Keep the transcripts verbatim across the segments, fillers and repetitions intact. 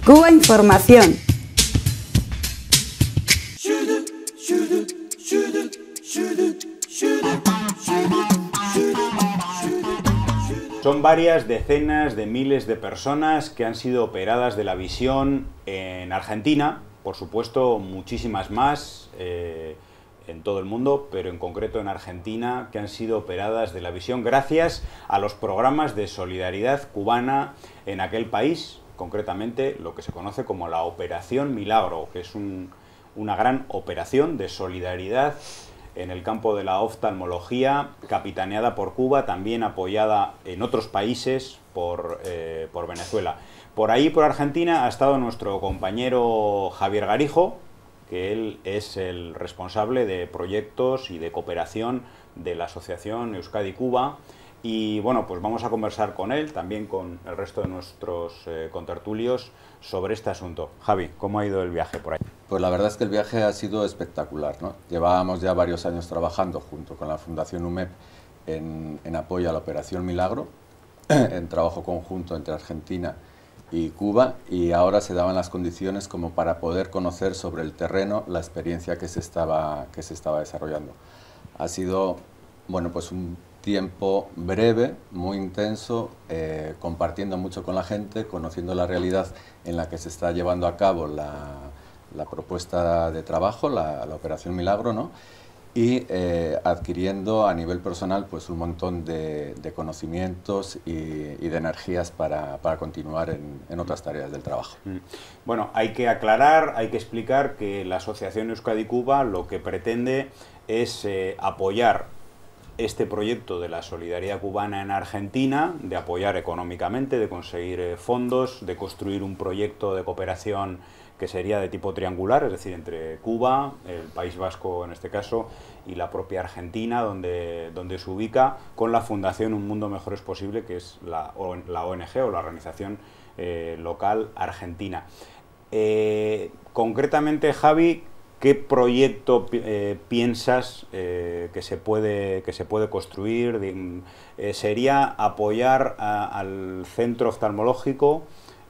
Cuba Información. Son varias decenas de miles de personas que han sido operadas de la visión en Argentina, por supuesto muchísimas más eh, en todo el mundo, pero en concreto en Argentina, que han sido operadas de la visión gracias a los programas de solidaridad cubana en aquel país, concretamente lo que se conoce como la Operación Milagro, que es un, una gran operación de solidaridad en el campo de la oftalmología, capitaneada por Cuba, también apoyada en otros países por, eh, por Venezuela. Por ahí, por Argentina, ha estado nuestro compañero Javier Garijo, que él es el responsable de proyectos y de cooperación de la Asociación Euskadi-Cuba. Y bueno, pues vamos a conversar con él, también con el resto de nuestros eh, contertulios, sobre este asunto. Javi, ¿cómo ha ido el viaje por ahí? Pues la verdad es que el viaje ha sido espectacular, ¿no? Llevábamos ya varios años trabajando junto con la Fundación U M E P en, en apoyo a la Operación Milagro, en trabajo conjunto entre Argentina y Cuba, y ahora se daban las condiciones como para poder conocer sobre el terreno la experiencia que se estaba, que se estaba desarrollando. Ha sido, bueno, pues un tiempo breve, muy intenso, eh, compartiendo mucho con la gente, conociendo la realidad en la que se está llevando a cabo la, la propuesta de trabajo, la, la Operación Milagro, ¿no? Y eh, adquiriendo a nivel personal pues un montón de, de conocimientos y, y de energías para, para continuar en, en otras tareas del trabajo. Bueno, hay que aclarar, hay que explicar que la Asociación Euskadi-Cuba lo que pretende es eh, apoyar este proyecto de la solidaridad cubana en Argentina, de apoyar económicamente, de conseguir eh, fondos, de construir un proyecto de cooperación que sería de tipo triangular, es decir, entre Cuba, el País Vasco en este caso, y la propia Argentina, donde, donde se ubica, con la Fundación Un Mundo Mejor es Posible, que es la, la O N G o la organización eh, local argentina. Eh, concretamente, Javi, ¿qué proyecto eh, piensas eh, que, se puede, que se puede construir? Eh, ¿Sería apoyar a, al centro oftalmológico?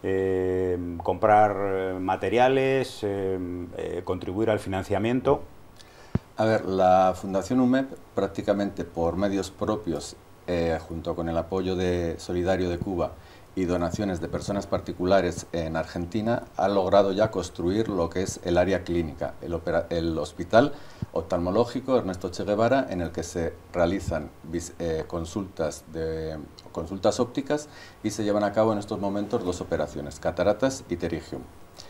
Eh, comprar eh, materiales, eh, eh, contribuir al financiamiento. A ver, la Fundación U M E P, prácticamente por medios propios, eh, junto con el apoyo de Solidario de Cuba y donaciones de personas particulares en Argentina, ha logrado ya construir lo que es el área clínica, el, opera, el hospital oftalmológico Ernesto Che Guevara, en el que se realizan eh, consultas, de, consultas ópticas y se llevan a cabo en estos momentos dos operaciones, cataratas y pterygium.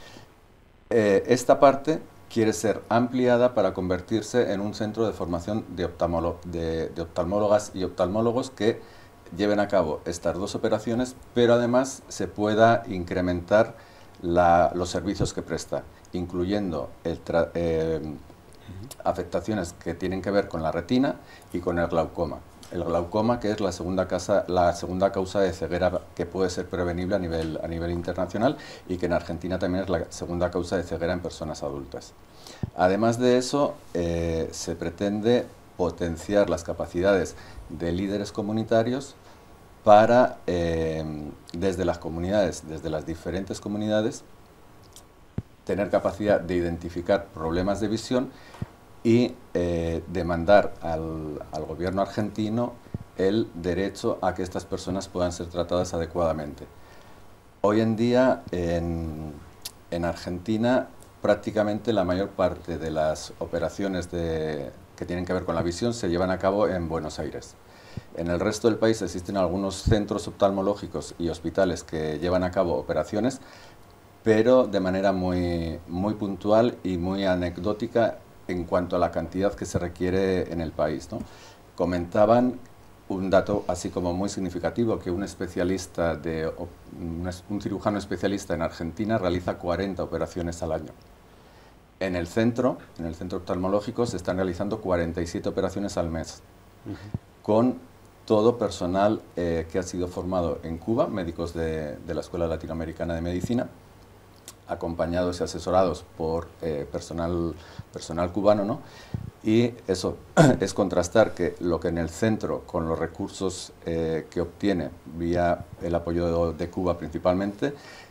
Eh, esta parte quiere ser ampliada para convertirse en un centro de formación de, oftalmolo, de, de oftalmólogas y oftalmólogos que lleven a cabo estas dos operaciones, pero además se pueda incrementar la, los servicios que presta, incluyendo el tra eh, afectaciones que tienen que ver con la retina y con el glaucoma. El glaucoma, que es la segunda, casa, la segunda causa de ceguera que puede ser prevenible a nivel, a nivel internacional, y que en Argentina también es la segunda causa de ceguera en personas adultas. Además de eso, eh, se pretende potenciar las capacidades de líderes comunitarios para, eh, desde las comunidades, desde las diferentes comunidades, tener capacidad de identificar problemas de visión y eh, demandar al, al gobierno argentino el derecho a que estas personas puedan ser tratadas adecuadamente. Hoy en día, en, en Argentina, prácticamente la mayor parte de las operaciones de, que tienen que ver con la visión se llevan a cabo en Buenos Aires. En el resto del país existen algunos centros oftalmológicos y hospitales que llevan a cabo operaciones, pero de manera muy, muy puntual y muy anecdótica en cuanto a la cantidad que se requiere en el país, ¿no? Comentaban un dato así como muy significativo, que un especialista, de, un cirujano especialista en Argentina realiza cuarenta operaciones al año. En el centro, en el centro oftalmológico, se están realizando cuarenta y siete operaciones al mes, uh-huh. con todo personal eh, que ha sido formado en Cuba, médicos de, de la Escuela Latinoamericana de Medicina, acompañados y asesorados por eh, personal, personal cubano, ¿no? Y eso es contrastar que lo que en el centro, con los recursos eh, que obtiene vía el apoyo de, de Cuba principalmente,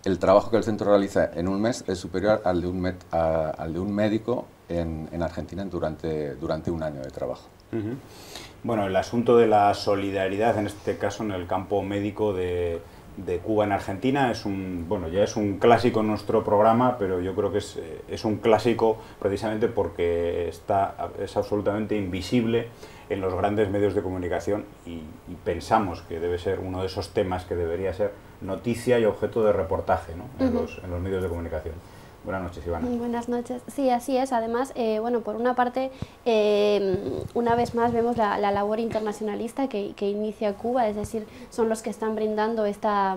el trabajo que el centro realiza en un mes es superior al de un, met, a, al de un médico en, en Argentina durante, durante un año de trabajo. Uh-huh. Bueno, el asunto de la solidaridad, en este caso en el campo médico de, de Cuba en Argentina, es un, bueno, ya es un clásico en nuestro programa, pero yo creo que es, es un clásico precisamente porque está, es absolutamente invisible en los grandes medios de comunicación y, y pensamos que debe ser uno de esos temas que debería ser noticia y objeto de reportaje, ¿no? en, uh-huh. los, en los medios de comunicación. Buenas noches, Ivana. Buenas noches. Sí, así es. Además, eh, bueno, por una parte, eh, una vez más vemos la, la labor internacionalista que, que inicia Cuba, es decir, son los que están brindando esta,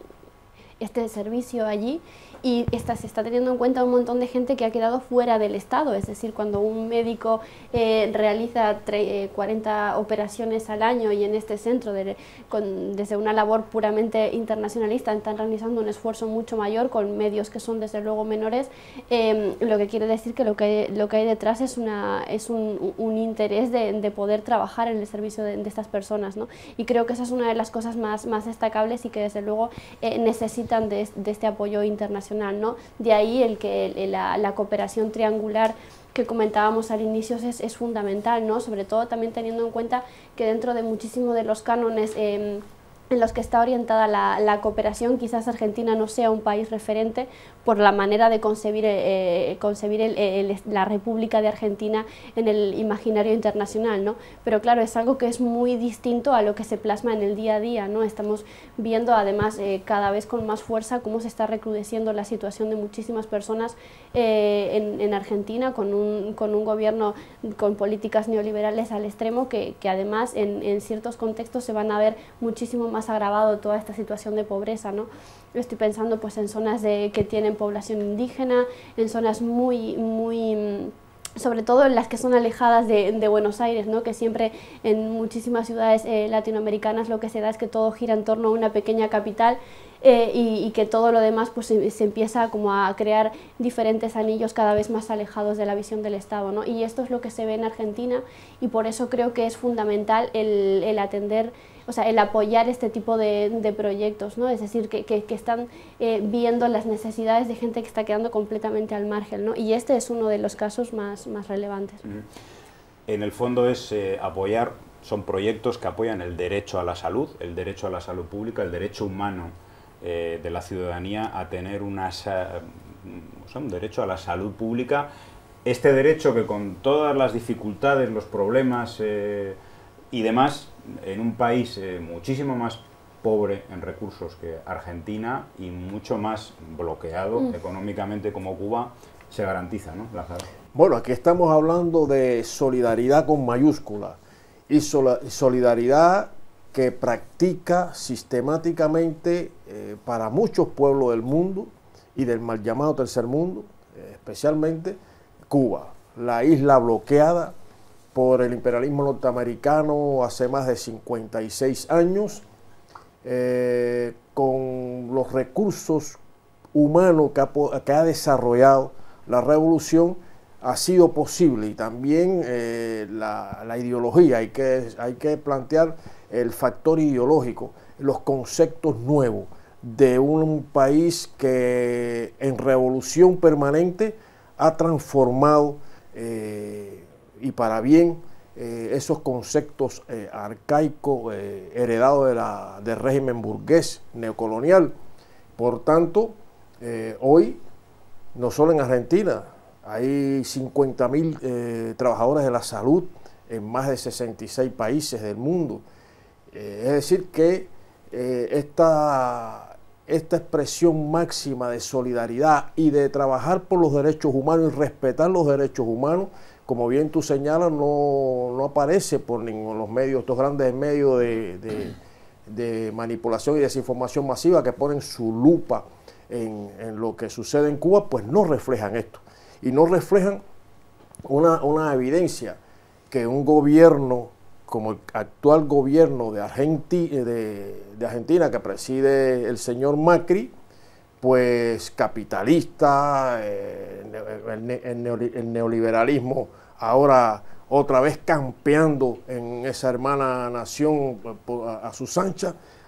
este servicio allí. Y esta, se está teniendo en cuenta un montón de gente que ha quedado fuera del Estado, es decir, cuando un médico eh, realiza tre, eh, cuarenta operaciones al año y en este centro, de, con, desde una labor puramente internacionalista, están realizando un esfuerzo mucho mayor con medios que son desde luego menores, eh, lo que quiere decir que lo que hay, lo que hay detrás es, una, es un, un interés de, de poder trabajar en el servicio de, de estas personas, ¿no? Y creo que esa es una de las cosas más, más destacables y que desde luego eh, necesitan de, de este apoyo internacional. ¿No? De ahí el que el, la, la cooperación triangular que comentábamos al inicio es, es fundamental, ¿no? Sobre todo también teniendo en cuenta que dentro de muchísimos de los cánones eh, en los que está orientada la, la cooperación, quizás Argentina no sea un país referente por la manera de concebir, eh, concebir el, el, la República de Argentina en el imaginario internacional, ¿no? Pero claro, es algo que es muy distinto a lo que se plasma en el día a día, ¿no? Estamos viendo además eh, cada vez con más fuerza cómo se está recrudeciendo la situación de muchísimas personas eh, en, en Argentina con un, con un gobierno con políticas neoliberales al extremo que, que además en, en ciertos contextos se van a ver muchísimo más agravado toda esta situación de pobreza, ¿no? Estoy pensando pues en zonas de, que tienen población indígena, en zonas muy, muy, sobre todo en las que son alejadas de, de Buenos Aires, ¿no? Que siempre en muchísimas ciudades eh, latinoamericanas lo que se da es que todo gira en torno a una pequeña capital eh, y, y que todo lo demás pues se, se empieza como a crear diferentes anillos cada vez más alejados de la visión del Estado, ¿no? Y esto es lo que se ve en Argentina y por eso creo que es fundamental el, el atender, o sea, el apoyar este tipo de, de proyectos, ¿no? Es decir, que, que, que están eh, viendo las necesidades de gente que está quedando completamente al margen, ¿no? Y este es uno de los casos más, más relevantes. En el fondo es eh, apoyar, son proyectos que apoyan el derecho a la salud, el derecho a la salud pública, el derecho humano eh, de la ciudadanía a tener una, o sea, un derecho a la salud pública. Este derecho que con todas las dificultades, los problemas eh, y demás, en un país eh, muchísimo más pobre en recursos que Argentina y mucho más bloqueado mm. económicamente como Cuba, se garantiza, ¿no, Lázaro? Bueno, aquí estamos hablando de solidaridad con mayúscula y solidaridad que practica sistemáticamente eh, para muchos pueblos del mundo y del mal llamado tercer mundo, eh, especialmente Cuba, la isla bloqueada por el imperialismo norteamericano hace más de cincuenta y seis años, eh, con los recursos humanos que ha, que ha desarrollado la revolución, ha sido posible, y también eh, la, la ideología, hay que, hay que plantear el factor ideológico, los conceptos nuevos de un país que en revolución permanente ha transformado eh, y para bien eh, esos conceptos eh, arcaicos eh, heredados de la, del régimen burgués neocolonial. Por tanto, eh, hoy, no solo en Argentina, hay cincuenta mil eh, trabajadores de la salud en más de sesenta y seis países del mundo. Eh, es decir que eh, esta, esta expresión máxima de solidaridad y de trabajar por los derechos humanos y respetar los derechos humanos, como bien tú señalas, no, no aparece por ninguno de los medios, estos grandes medios de, de, de manipulación y desinformación masiva que ponen su lupa en, en lo que sucede en Cuba, pues no reflejan esto. Y no reflejan una, una evidencia que un gobierno como el actual gobierno de, Argenti, de, de Argentina que preside el señor Macri, pues capitalista, eh, el, el, el neoliberalismo ahora otra vez campeando en esa hermana nación a, a sus anchas,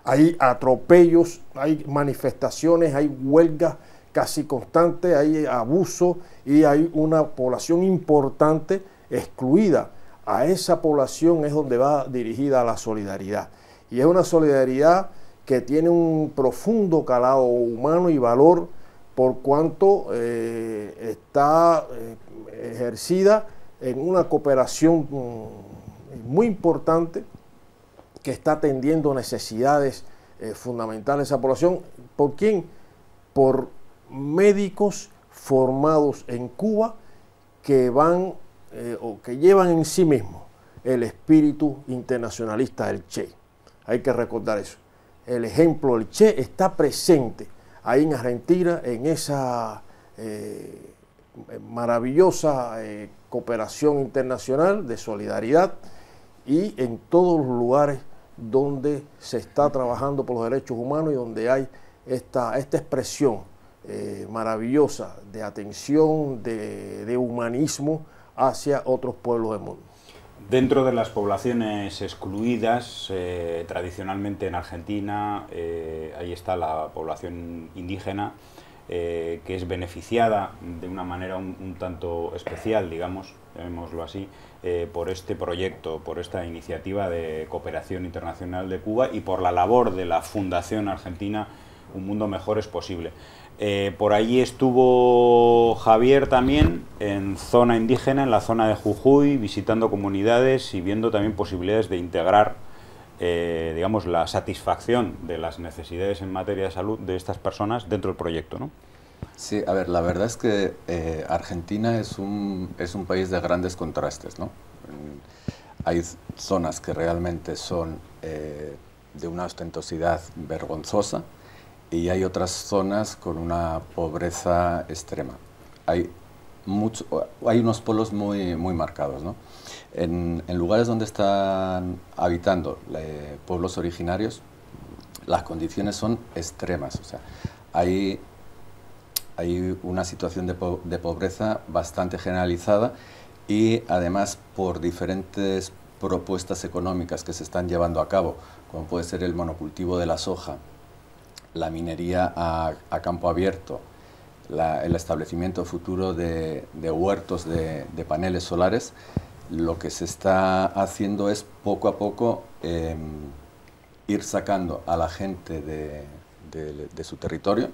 hay atropellos, hay manifestaciones, hay huelgas casi constantes, hay abuso y hay una población importante excluida. A esa población es donde va dirigida la solidaridad. Y es una solidaridad que tiene un profundo calado humano y valor por cuanto eh, está eh, ejercida en una cooperación mm, muy importante que está atendiendo necesidades eh, fundamentales de esa población. ¿Por quién? Por médicos formados en Cuba que van eh, o que llevan en sí mismos el espíritu internacionalista del Che. Hay que recordar eso. El ejemplo del Che está presente ahí en Argentina, en esa eh, maravillosa eh, cooperación internacional de solidaridad y en todos los lugares donde se está trabajando por los derechos humanos y donde hay esta, esta expresión eh, maravillosa de atención, de, de humanismo hacia otros pueblos del mundo. Dentro de las poblaciones excluidas, eh, tradicionalmente en Argentina, eh, ahí está la población indígena, eh, que es beneficiada de una manera un, un tanto especial, digamos, llamémoslo así, eh, por este proyecto, por esta iniciativa de cooperación internacional de Cuba y por la labor de la Fundación Argentina Un Mundo Mejor es Posible. Eh, por allí estuvo Javier también, en zona indígena, en la zona de Jujuy, visitando comunidades y viendo también posibilidades de integrar, eh, digamos, la satisfacción de las necesidades en materia de salud de estas personas dentro del proyecto, ¿no? Sí, a ver, la verdad es que eh, Argentina es un, es un país de grandes contrastes, ¿no? Hay zonas que realmente son eh, de una ostentosidad vergonzosa, y hay otras zonas con una pobreza extrema. Hay, mucho, hay unos polos muy, muy marcados, ¿no? En, en lugares donde están habitando eh, pueblos originarios, las condiciones son extremas. O sea, hay, hay una situación de, po de pobreza bastante generalizada y además por diferentes propuestas económicas que se están llevando a cabo, como puede ser el monocultivo de la soja, la minería a, a campo abierto, la, el establecimiento futuro de, de huertos de, de paneles solares, lo que se está haciendo es poco a poco eh, ir sacando a la gente de, de, de su territorio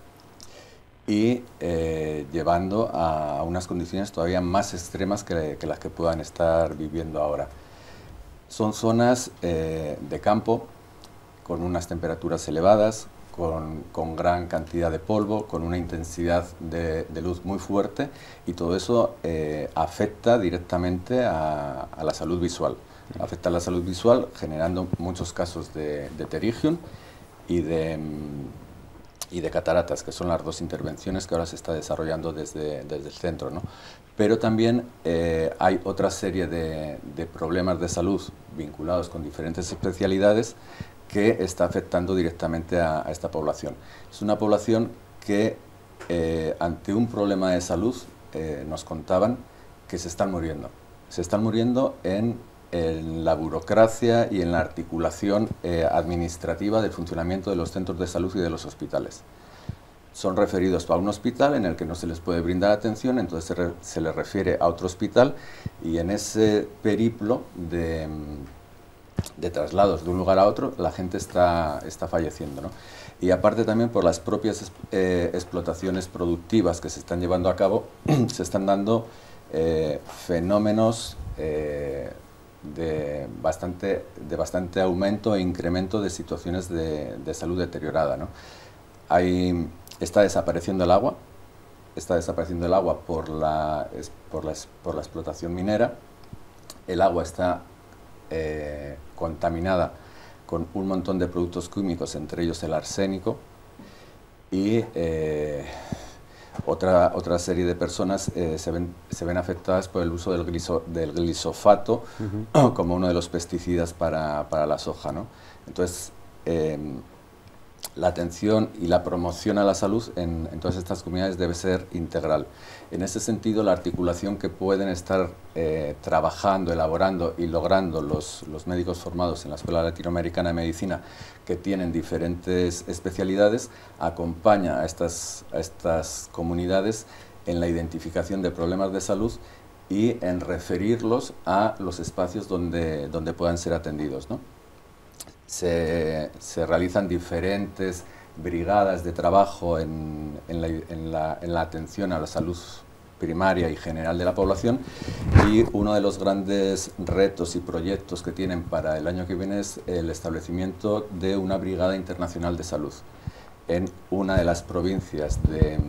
y eh, llevando a unas condiciones todavía más extremas que, que las que puedan estar viviendo ahora. Son zonas eh, de campo con unas temperaturas elevadas, Con, con gran cantidad de polvo, con una intensidad de, de luz muy fuerte y todo eso eh, afecta directamente a, a la salud visual. Afecta a la salud visual generando muchos casos de, de pterigium y de, y de cataratas, que son las dos intervenciones que ahora se está desarrollando desde, desde el centro, ¿no? Pero también eh, hay otra serie de, de problemas de salud vinculados con diferentes especialidades que está afectando directamente a, a esta población. Es una población que eh, ante un problema de salud eh, nos contaban que se están muriendo. Se están muriendo en, en la burocracia y en la articulación eh, administrativa del funcionamiento de los centros de salud y de los hospitales. Son referidos a un hospital en el que no se les puede brindar atención, entonces se, re, se les refiere a otro hospital y en ese periplo de... de traslados de un lugar a otro, la gente está, está falleciendo, ¿no? Y aparte también por las propias eh, explotaciones productivas que se están llevando a cabo, se están dando eh, fenómenos eh, de, bastante, de bastante aumento e incremento de situaciones de, de salud deteriorada, ¿no? Hay, está desapareciendo el agua, está desapareciendo el agua por la, por la, por la explotación minera, el agua está Eh, contaminada con un montón de productos químicos, entre ellos el arsénico, y eh, otra, otra serie de personas eh, se, ven, se ven afectadas por el uso del, gliso, del glisofato uh-huh. como uno de los pesticidas para, para la soja, ¿no? Entonces, eh, la atención y la promoción a la salud en, en todas estas comunidades debe ser integral. En ese sentido, la articulación que pueden estar eh, trabajando, elaborando y logrando los, los médicos formados en la Escuela Latinoamericana de Medicina, que tienen diferentes especialidades, acompaña a estas, a estas comunidades en la identificación de problemas de salud y en referirlos a los espacios donde, donde puedan ser atendidos, ¿no? Se, se realizan diferentes brigadas de trabajo en, en, la, en, la, en la atención a la salud primaria y general de la población, y uno de los grandes retos y proyectos que tienen para el año que viene es el establecimiento de una brigada internacional de salud en una de las provincias de,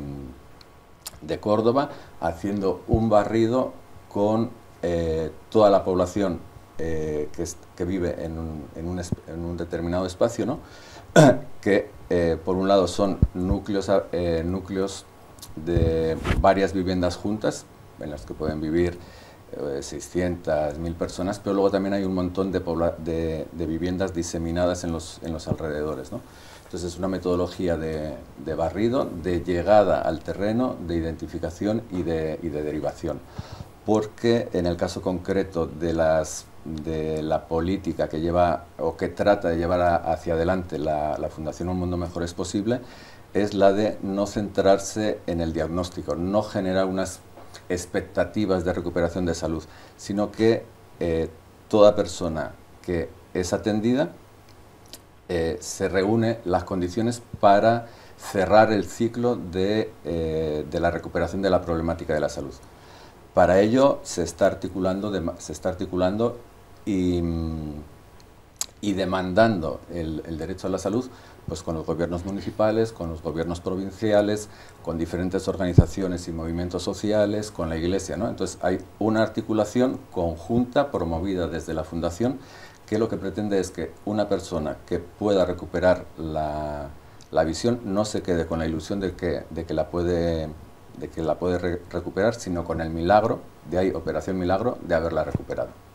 de Córdoba, haciendo un barrido con eh, toda la población Eh, que, es, que vive en un, en, un, en un determinado espacio, ¿no? que eh, por un lado son núcleos, eh, núcleos de varias viviendas juntas, en las que pueden vivir eh, seiscientas, mil personas, pero luego también hay un montón de, de, de viviendas diseminadas en los, en los alrededores, ¿no? Entonces es una metodología de, de barrido, de llegada al terreno, de identificación y de, y de derivación. Porque en el caso concreto de, las, de la política que lleva o que trata de llevar a, hacia adelante la, la Fundación Un Mundo Mejor es Posible, es la de no centrarse en el diagnóstico, no generar unas expectativas de recuperación de salud, sino que eh, toda persona que es atendida eh, se reúne las condiciones para cerrar el ciclo de, eh, de la recuperación de la problemática de la salud. Para ello se está articulando, de, se está articulando y, y demandando el, el derecho a la salud pues con los gobiernos municipales, con los gobiernos provinciales, con diferentes organizaciones y movimientos sociales, con la Iglesia, ¿no? Entonces hay una articulación conjunta promovida desde la Fundación que lo que pretende es que una persona que pueda recuperar la, la visión no se quede con la ilusión de que, de que la puede... de que la puede re recuperar, sino con el milagro, de ahí Operación Milagro, de haberla recuperado.